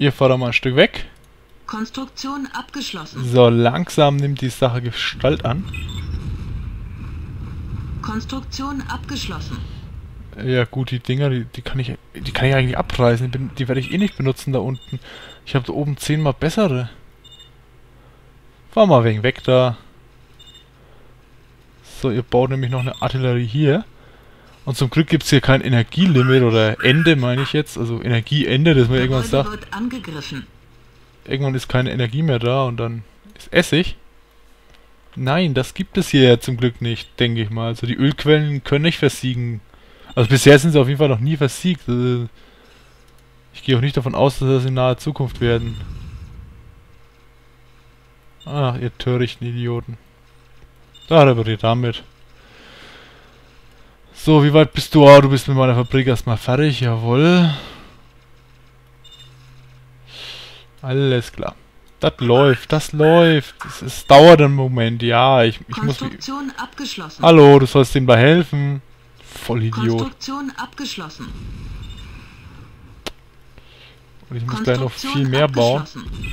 Ihr fahrt mal ein Stück weg. Konstruktion abgeschlossen. So, langsam nimmt die Sache Gestalt an. Konstruktion abgeschlossen. Ja gut, die Dinger, die kann ich eigentlich abreißen. Die werde ich eh nicht benutzen da unten. Ich habe da oben 10-mal bessere. Fahr mal wegen weg da. So, ihr baut nämlich noch eine Artillerie hier. Und zum Glück gibt es hier kein Energielimit oder Ende, meine ich jetzt. Also Energieende, dass man irgendwann sagt. Wird angegriffen. Irgendwann ist keine Energie mehr da und dann ist Essig. Nein, das gibt es hier ja zum Glück nicht, denke ich mal. Also die Ölquellen können nicht versiegen. Also bisher sind sie auf jeden Fall noch nie versiegt. Also ich gehe auch nicht davon aus, dass das in naher Zukunft werden. Ach, ihr törichten Idioten. Da repariert damit. So, wie weit bist du? Ah, du bist mit meiner Fabrik erstmal fertig, jawohl. Alles klar. Das läuft, das läuft. Es dauert einen Moment, ja. Ich muss... Konstruktion abgeschlossen. Hallo, du sollst ihm da helfen. Vollidiot. Konstruktion abgeschlossen. Und ich muss gleich noch viel mehr bauen.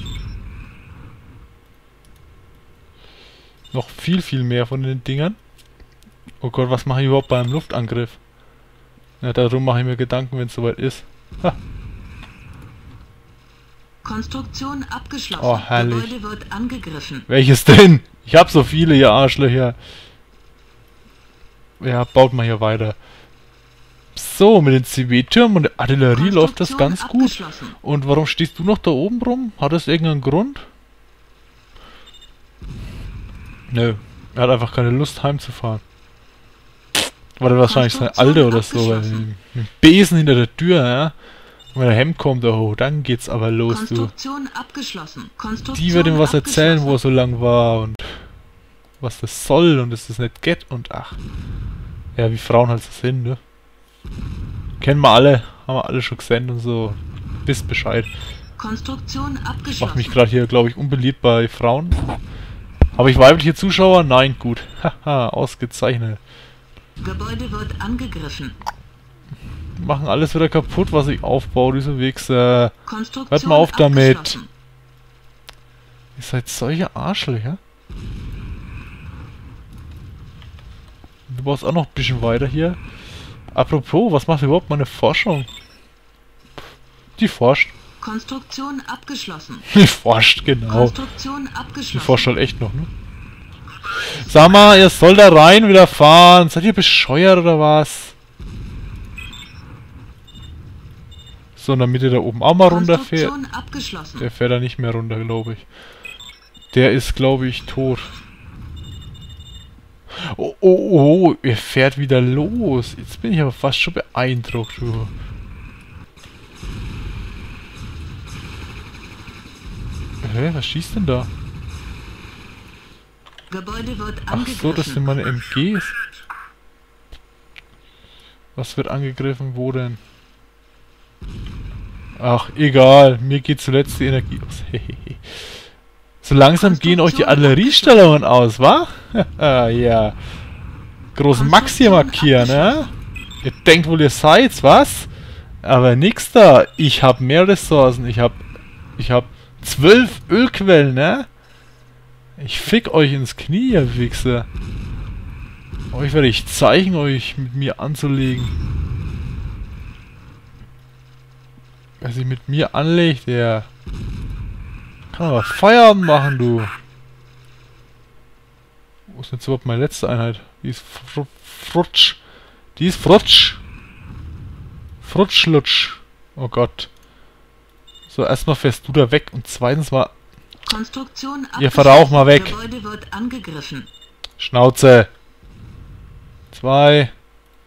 Noch viel mehr von den Dingern. Oh Gott, was mache ich überhaupt bei einem Luftangriff? Ja, darum mache ich mir Gedanken, wenn es soweit ist. Ha. Konstruktion abgeschlossen. Oh, herrlich. Gebäude wird angegriffen. Welches denn? Ich habe so viele, ihr Arschlöcher. Ja, baut mal hier weiter. So, mit den CW-Türmen und der Artillerie läuft das ganz gut. Und warum stehst du noch da oben rum? Hat das irgendeinen Grund? Nö, er hat einfach keine Lust heimzufahren. War der wahrscheinlich seine Alte oder so, weil mit dem Besen hinter der Tür, ja. Und wenn der Hemd kommt, oh, dann geht's aber los, Konstruktion abgeschlossen. Die wird ihm was erzählen, wo er so lang war und was das soll und dass das nicht geht und ach. Ja, wie Frauen halt so sind, ne? Kennen wir alle, haben wir alle schon gesehen und so. Wisst Bescheid. Konstruktion abgeschlossen. Ich mach mich gerade hier, glaube ich, unbeliebt bei Frauen. Habe ich weibliche Zuschauer? Nein, gut. Haha, ausgezeichnet. Gebäude wird angegriffen. Machen alles wieder kaputt, was ich aufbaue, diese Wichser. Hört mal auf damit. Ihr seid solche Arschlöcher. Du baust auch noch ein bisschen weiter hier. Apropos, was macht überhaupt meine Forschung? Die forscht. Konstruktion abgeschlossen. Die forscht, genau. Konstruktion abgeschlossen. Die forscht halt echt noch, ne? Sag mal, ihr sollt da rein wieder fahren. Seid ihr bescheuert oder was? So, damit ihr da oben auch mal runterfährt. Der fährt da nicht mehr runter, glaube ich. Der ist, glaube ich, tot. Oh, oh, oh, er fährt wieder los. Jetzt bin ich aber fast schon beeindruckt, du. Hä, was schießt denn da? Gebäude wird Ach so, das sind meine MGs. Was wird angegriffen? Wo denn? Ach, egal. Mir geht zuletzt die Energie aus. So langsam gehen euch die Artilleriestellungen aus, wa? Ja. Großen Max hier markieren, ne? Ihr denkt wohl, ihr seid's, was? Aber nix da. Ich hab mehr Ressourcen. Ich hab 12 Ölquellen, ne? Ich fick euch ins Knie, ihr Wichser. Euch werde ich zeigen, euch mit mir anzulegen. Wer sich mit mir anlegt, der kann aber Feierabend machen, du. Wo ist jetzt überhaupt meine letzte Einheit? Die ist frutsch. Die ist frutsch. Frutschlutsch. Oh Gott. So, erstmal fährst du da weg und zweitens mal... Konstruktion ihr fahrt auch mal weg. Gebäude wird angegriffen. Schnauze. 2.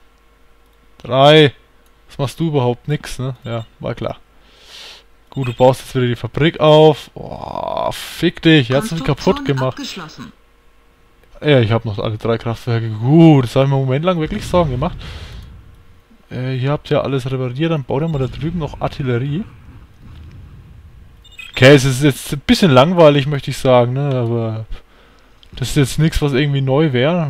3. Was machst du überhaupt? Nix, ne? Ja, war klar. Gut, du baust jetzt wieder die Fabrik auf. Oh, fick dich. Jetzt hast du kaputt gemacht. Ja, ich habe noch alle 3 Kraftwerke. Gut, das habe ich mir einen Moment lang wirklich Sorgen gemacht. Ihr habt ja alles repariert, dann baut ihr mal da drüben noch Artillerie. Okay, es ist jetzt ein bisschen langweilig, möchte ich sagen, ne? Aber das ist jetzt nichts, was irgendwie neu wäre.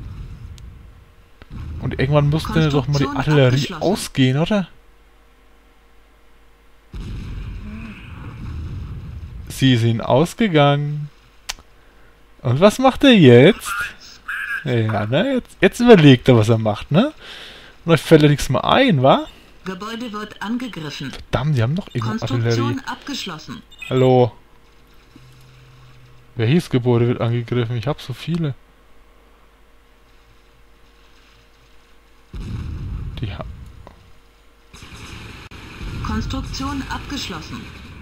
Und irgendwann musste doch mal die Artillerie ausgehen, oder? Sie sind ausgegangen. Und was macht er jetzt? Ja, ne? Jetzt überlegt er, was er macht, ne? Und euch fällt ja nichts mehr ein, wa? Gebäude wird angegriffen. Verdammt, die haben noch irgendwo Artillerie. Konstruktion abgeschlossen. Hallo. Welches Gebäude wird angegriffen? Ich hab so viele. Die haben... Konstruktion abgeschlossen.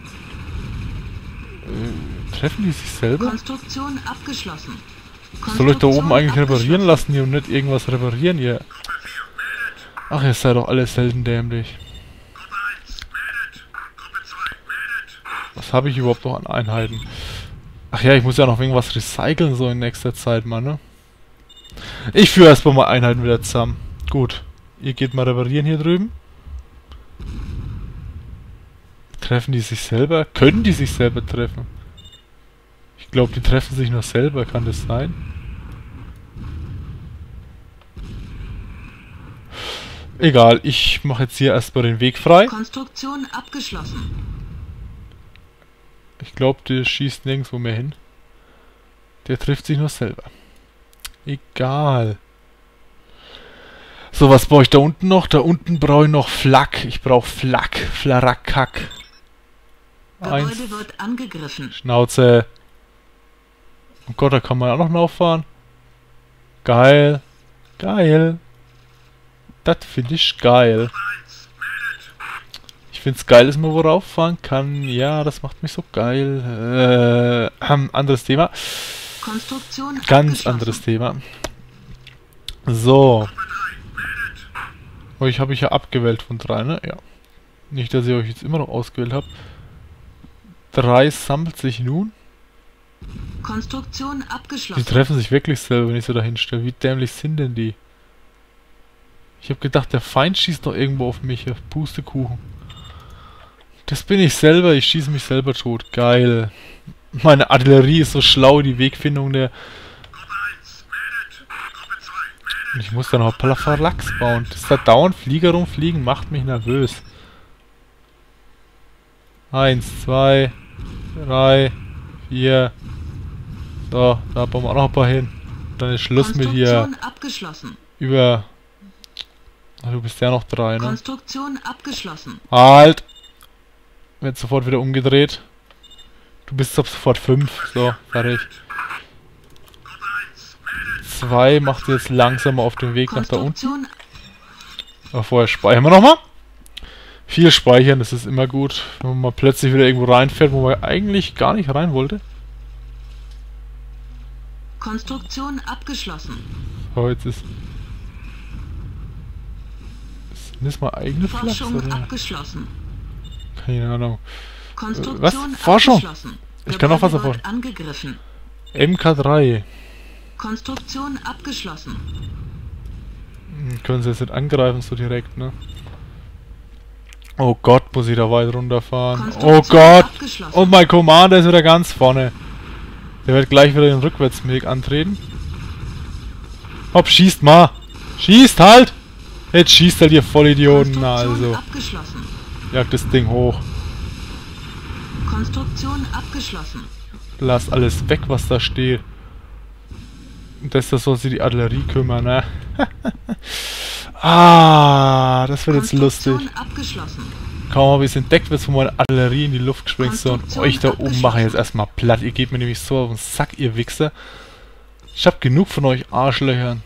Treffen die sich selber? Konstruktion abgeschlossen. Soll ich da oben Konstruktion eigentlich reparieren abgeschlossen. lassen hier und nicht irgendwas reparieren hier? Ach, ihr seid doch alle selten dämlich. Was habe ich überhaupt noch an Einheiten? Ach ja, ich muss ja noch irgendwas recyceln so in nächster Zeit mal, ne? Ich führe erstmal mal Einheiten wieder zusammen. Gut. Ihr geht mal reparieren hier drüben. Treffen die sich selber? Können die sich selber treffen? Ich glaube, die treffen sich nur selber. Kann das sein? Egal, ich mache jetzt hier erstmal den Weg frei. Konstruktion abgeschlossen. Ich glaube, der schießt nirgendwo mehr hin. Der trifft sich nur selber. Egal. So, was brauche ich da unten noch? Da unten brauche ich noch Flak. Ich brauche Flak. Flarakak. Gebäude wird angegriffen. Schnauze. Oh Gott, da kann man auch noch rauffahren. Geil. Geil. Das finde ich geil. Ich finde es geil, dass man wo rauffahren kann. Ja, das macht mich so geil. Anderes Thema. Konstruktion Ganz abgeschlossen. anderes Thema. So. Euch habe ich ja abgewählt von 3, ne? Ja. Nicht, dass ich euch jetzt immer noch ausgewählt habe. 3 sammelt sich nun. Konstruktion Die abgeschlossen. treffen sich wirklich selber, wenn ich so dahin stelle. Wie dämlich sind denn die? Ich habe gedacht, der Feind schießt noch irgendwo auf mich. Pustekuchen. Das bin ich selber. Ich schieße mich selber tot. Geil. Meine Artillerie ist so schlau. Die Wegfindung der... Und ich muss dann noch Palafalax bauen. Das da dauernd Flieger rumfliegen macht mich nervös. 1, 2, 3, 4. So, da bauen wir auch noch ein paar hin. Dann ist Schluss mit hier Konstruktion abgeschlossen. über... Ach, du bist ja noch 3, ne? Konstruktion abgeschlossen. Halt! Wird sofort wieder umgedreht. Du bist ab sofort 5. So, fertig. 2 macht jetzt langsam auf den Weg nach da unten. Konstruktion Aber vorher speichern wir nochmal. Viel speichern, das ist immer gut. Wenn man mal plötzlich wieder irgendwo reinfährt, wo man eigentlich gar nicht rein wollte. Konstruktion abgeschlossen. So, jetzt ist... Sind das mal eigene Flachs, Forschung oder? abgeschlossen. Keine Ahnung. Konstruktion Was? Forschung? abgeschlossen. Ich kann auch was Gebäude erforschen. wird angegriffen. MK3. Konstruktion abgeschlossen. Können sie jetzt nicht angreifen so direkt, ne? Oh Gott, muss ich da weit runterfahren. Konstruktion Oh Gott! abgeschlossen. Und mein Commander ist wieder ganz vorne. Der wird gleich wieder den Rückwärtsweg antreten. Hopp, schießt mal! Schießt halt! Jetzt schießt halt ihr Vollidioten. Na Konstruktion also. abgeschlossen. Jagt das Ding hoch. Konstruktion abgeschlossen. Lasst alles weg, was da steht. Und das soll sich die Artillerie kümmern, ne? Ah, das wird jetzt lustig. Konstruktion abgeschlossen. Kaum habe ich es entdeckt, wird von meiner Artillerie in die Luft gesprengt. So, und Konstruktion euch da oben abgeschlossen. mache ich jetzt erstmal platt. Ihr geht mir nämlich so auf den Sack, ihr Wichser. Ich hab genug von euch Arschlöchern.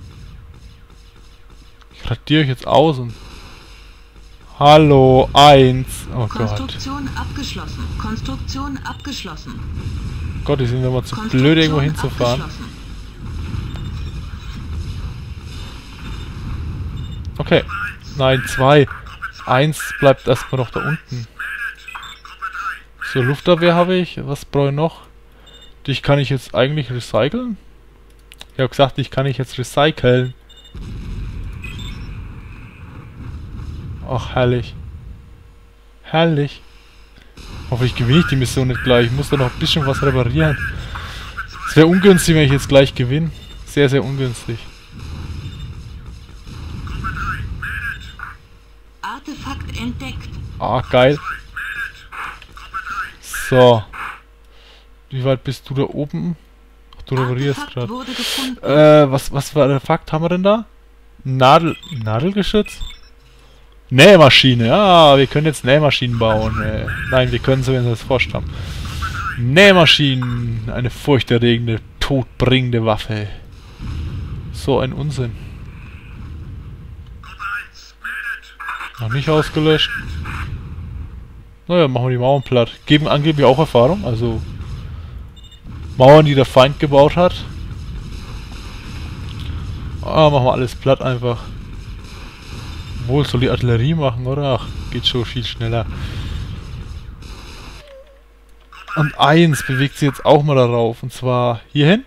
Ich radiere euch jetzt aus und... Hallo, 1. Oh Gott. Konstruktion abgeschlossen. Konstruktion abgeschlossen. Gott, die sind immer zu Konstruktion blöd, irgendwo hinzufahren. abgeschlossen. Okay. Nein, 2. 1 bleibt erstmal noch da unten. So, Luftabwehr habe ich. Was brauche ich noch? Dich kann ich jetzt eigentlich recyceln? Ich habe gesagt, dich kann ich jetzt recyceln. Ach, herrlich. Herrlich. Hoffentlich gewinne ich die Mission nicht gleich. Ich muss da noch ein bisschen was reparieren. Es wäre ungünstig, wenn ich jetzt gleich gewinne. Sehr, sehr ungünstig. Artefakt entdeckt. Ah, geil. So. Wie weit bist du da oben? Ach, du reparierst Artefakt gerade. wurde gefunden. Was war der Fakt? Haben wir denn da? Nadelgeschütz? Nähmaschine. Ja, wir können jetzt Nähmaschinen bauen. Nein, wir können so, wenn wir das forscht haben. Nähmaschinen. Eine furchterregende, todbringende Waffe. So ein Unsinn. Noch nicht ausgelöscht. Naja, machen wir die Mauern platt. Geben angeblich auch Erfahrung, also Mauern, die der Feind gebaut hat. Machen wir alles platt einfach. Wohl soll die Artillerie machen, oder? Ach, geht schon viel schneller. Und 1 bewegt sich jetzt auch mal darauf, und zwar hierhin.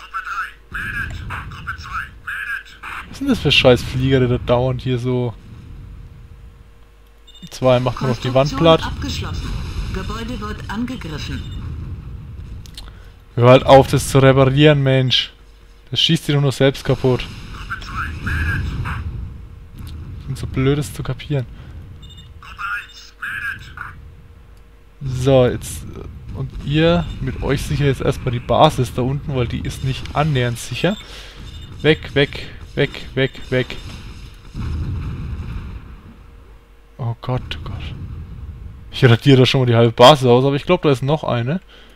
Was sind das für scheiß Flieger, die da dauernd hier so... 2 macht man noch die Wand platt. Abgeschlossen. Gebäude wird angegriffen. Hör halt auf, das zu reparieren, Mensch. Das schießt dir doch nur selbst kaputt. Und so blöd ist zu kapieren. So, jetzt... Und ihr, mit euch sicher jetzt erstmal die Basis da unten, weil die ist nicht annähernd sicher. Weg, weg, weg, weg, weg. Oh Gott, oh Gott. Ich radiere da schon mal die halbe Basis aus, aber ich glaube, da ist noch eine.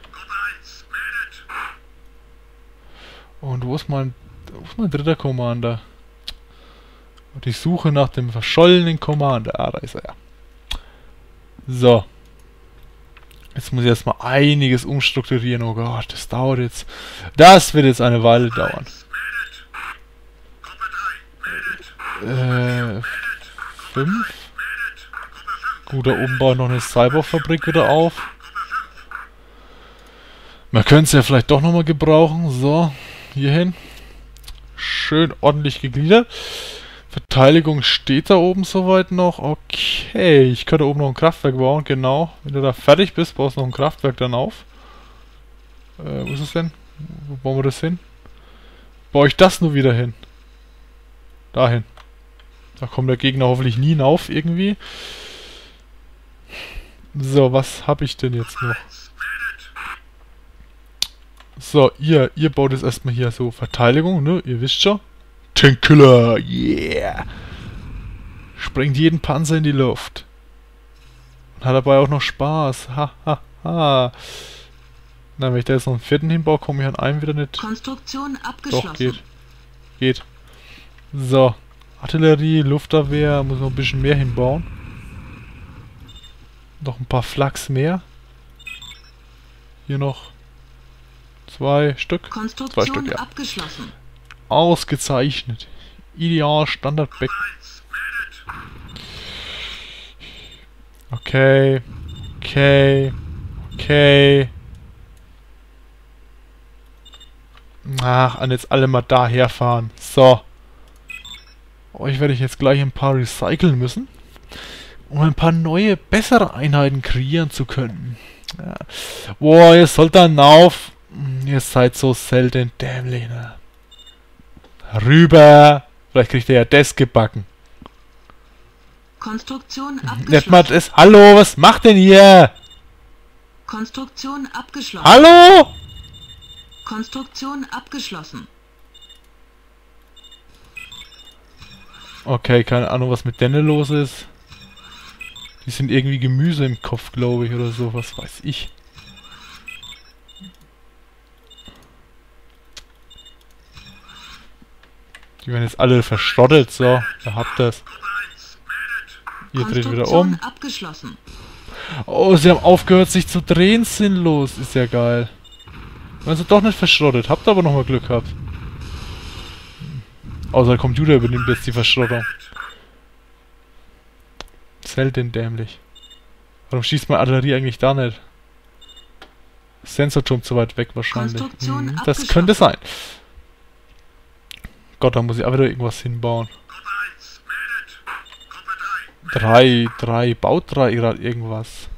Und wo ist mein dritter Commander? Und ich suche nach dem verschollenen Commander. Ah, da ist er ja. So. Jetzt muss ich erstmal einiges umstrukturieren. Oh Gott, das dauert jetzt. Das wird jetzt eine Weile dauern. 5. Gut, da oben baut noch eine Cyborg-Fabrik wieder auf. Man könnte es ja vielleicht doch nochmal gebrauchen. So, hierhin. Schön ordentlich gegliedert. Verteidigung steht da oben soweit noch. Okay, ich könnte oben noch ein Kraftwerk bauen, genau. Wenn du da fertig bist, baust du noch ein Kraftwerk dann auf. Wo ist es denn? Wo bauen wir das hin? Baue ich das nur wieder hin? Dahin. Da kommt der Gegner hoffentlich nie hinauf irgendwie. So, was habe ich denn jetzt noch? So, ihr baut jetzt erstmal hier so Verteidigung, ne? Ihr wisst schon. Tankkiller, yeah! Sprengt jeden Panzer in die Luft. Und hat dabei auch noch Spaß. Ha, ha, ha. Na, wenn ich da jetzt noch einen 4. hinbaue, komme ich an einem wieder nicht. Konstruktion abgeschlossen. Doch, geht. Geht. So. Artillerie, Luftabwehr, muss noch ein bisschen mehr hinbauen. Noch ein paar Flaks mehr. Hier noch 2 Stück. Konstruktion 2 Stück, ja. abgeschlossen. Ausgezeichnet. Ideal, Standardbecken. Okay. Okay. Okay. Ach, und jetzt alle mal daher fahren. So. Euch werde ich jetzt gleich ein paar recyceln müssen, um ein paar neue, bessere Einheiten kreieren zu können. Ja. Boah, ihr sollt dann auf. Ihr seid so selten dämlich, ne? Rüber. Vielleicht kriegt ihr ja das gebacken. Konstruktion Nicht mal abgeschlossen. das. Hallo, was macht denn ihr? Konstruktion abgeschlossen. Hallo? Konstruktion abgeschlossen. Okay, keine Ahnung, was mit denen los ist. Die sind irgendwie Gemüse im Kopf, glaube ich, oder so, was weiß ich. Die werden jetzt alle verschrottet, so, ihr habt das. Ihr dreht wieder um. Konstruktion abgeschlossen. Oh, sie haben aufgehört, sich zu drehen, sinnlos. Ist ja geil. Werden sie doch nicht verschrottet. Habt aber nochmal Glück gehabt. Außer der Computer übernimmt jetzt die Verschrottung. Selten dämlich. Warum schießt meine Artillerie eigentlich da nicht? Sensorturm zu weit weg wahrscheinlich. Konstruktion Das abgeschlossen. könnte sein. Gott, da muss ich auch wieder irgendwas hinbauen. 3, baut 3 gerade irgendwas.